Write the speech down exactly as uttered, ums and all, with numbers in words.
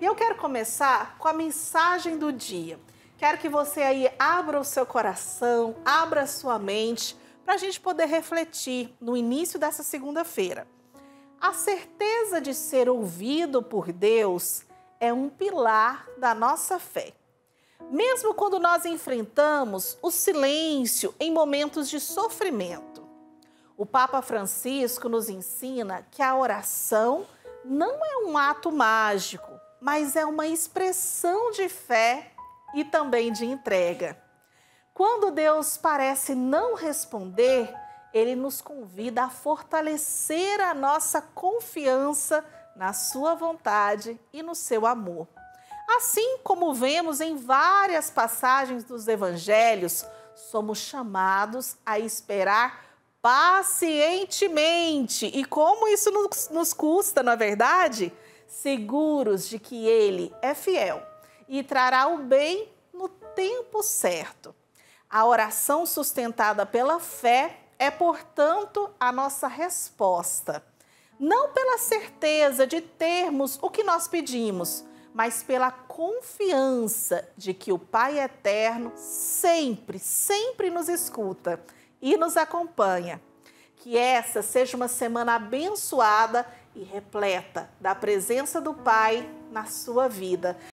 E eu quero começar com a mensagem do dia. Quero que você aí abra o seu coração, abra a sua mente, para a gente poder refletir no início dessa segunda-feira. A certeza de ser ouvido por Deus é um pilar da nossa fé. Mesmo quando nós enfrentamos o silêncio em momentos de sofrimento. O Papa Francisco nos ensina que a oração não é um ato mágico, mas é uma expressão de fé e também de entrega. Quando Deus parece não responder, Ele nos convida a fortalecer a nossa confiança na sua vontade e no seu amor. Assim como vemos em várias passagens dos evangelhos, somos chamados a esperar pacientemente. E como isso nos, nos custa, não é verdade? Seguros de que Ele é fiel e trará o bem no tempo certo. A oração sustentada pela fé é, portanto, a nossa resposta. Não pela certeza de termos o que nós pedimos, mas pela confiança de que o Pai Eterno sempre, sempre nos escuta e nos acompanha. Que essa seja uma semana abençoada e repleta da presença do Pai na sua vida.